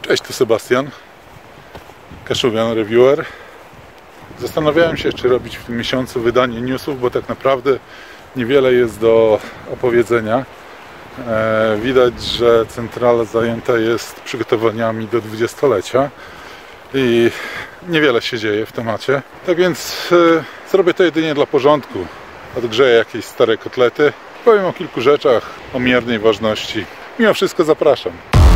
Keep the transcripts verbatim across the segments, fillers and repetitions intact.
Cześć, tu Sebastian, Kaszubian Reviewer. Zastanawiałem się, czy robić w tym miesiącu wydanie newsów, bo tak naprawdę niewiele jest do opowiedzenia. E, widać, że centrala zajęta jest przygotowaniami do dwudziestolecia i niewiele się dzieje w temacie. Tak więc e, zrobię to jedynie dla porządku. Odgrzeję jakieś stare kotlety. Powiem o kilku rzeczach o miernej ważności. Mimo wszystko zapraszam.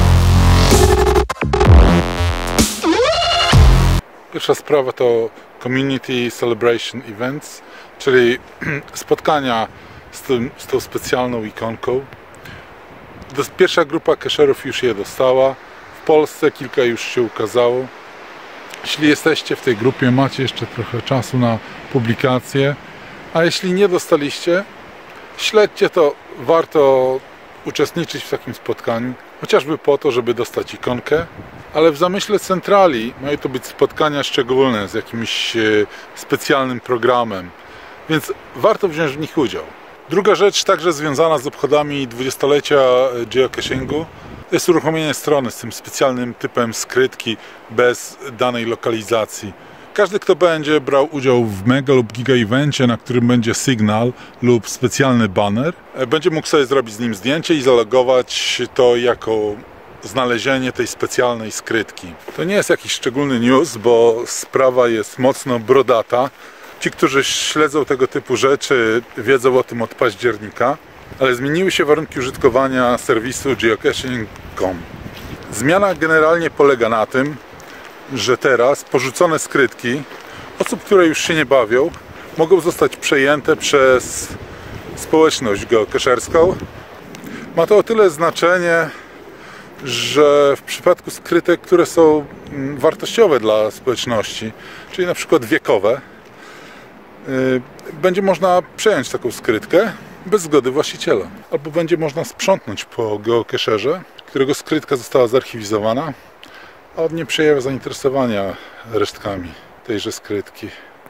Pierwsza sprawa to Community Celebration Events, czyli spotkania z, tym, z tą specjalną ikonką. Pierwsza grupa cacherów już je dostała. W Polsce kilka już się ukazało. Jeśli jesteście w tej grupie, macie jeszcze trochę czasu na publikację. A jeśli nie dostaliście, śledźcie to. Warto uczestniczyć w takim spotkaniu, chociażby po to, żeby dostać ikonkę. Ale w zamyśle centrali mają to być spotkania szczególne z jakimś specjalnym programem, więc warto wziąć w nich udział. Druga rzecz, także związana z obchodami dwudziestolecia geocachingu, to jest uruchomienie strony z tym specjalnym typem skrytki bez danej lokalizacji. Każdy, kto będzie brał udział w mega lub giga evencie, na którym będzie sygnał lub specjalny banner, będzie mógł sobie zrobić z nim zdjęcie i zalogować to jako znalezienie tej specjalnej skrytki. To nie jest jakiś szczególny news, bo sprawa jest mocno brodata. Ci, którzy śledzą tego typu rzeczy, wiedzą o tym od października, ale zmieniły się warunki użytkowania serwisu geocaching kropka com. Zmiana generalnie polega na tym, że teraz porzucone skrytki osób, które już się nie bawią, mogą zostać przejęte przez społeczność geocacherską. Ma to o tyle znaczenie, że w przypadku skrytek, które są wartościowe dla społeczności, czyli na przykład wiekowe, będzie można przejąć taką skrytkę bez zgody właściciela. Albo będzie można sprzątnąć po geocacherze, którego skrytka została zarchiwizowana, a on nie przejawia zainteresowania resztkami tejże skrytki.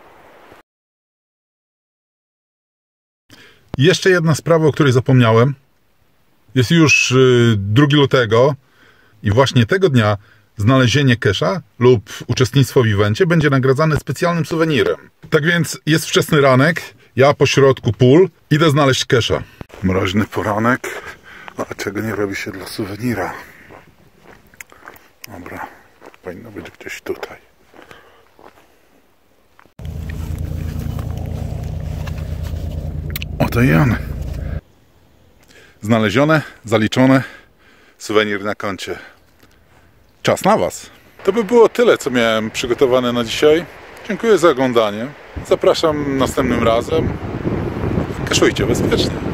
Jeszcze jedna sprawa, o której zapomniałem. Jest już drugiego lutego i właśnie tego dnia znalezienie cache'a lub uczestnictwo w evencie będzie nagradzane specjalnym suwenirem. Tak więc jest wczesny ranek, ja po środku pól idę znaleźć cache'a. Mroźny poranek, a czego nie robi się dla suwenira? Dobra, powinno być gdzieś tutaj. Oto i on. Znalezione, zaliczone, suwenir na koncie. Czas na Was. To by było tyle, co miałem przygotowane na dzisiaj. Dziękuję za oglądanie. Zapraszam następnym razem. Kaszujcie bezpiecznie.